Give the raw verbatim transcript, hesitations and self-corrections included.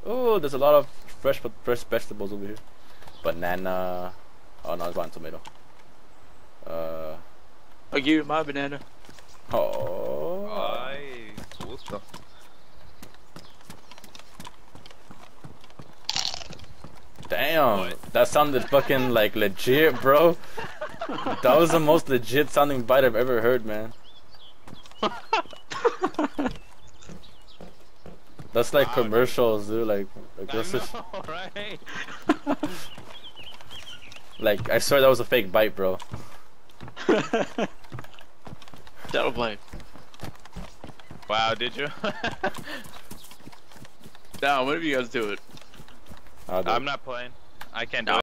Oh, there's a lot of fresh fresh vegetables over here. Banana. Oh no, it's one tomato. Uh. I'll give you my banana. Oh. Ay, gusto. Damn, What? that sounded fucking like legit, bro. That was the most legit sounding bite I've ever heard, man. That's like Wow, commercials, dude. Like, like I that's just, know, right? like I swear that was a fake bite, bro. That'll play. Wow, did you? Now, when do you guys do it? I'll do I'm it. not playing. I can't do No,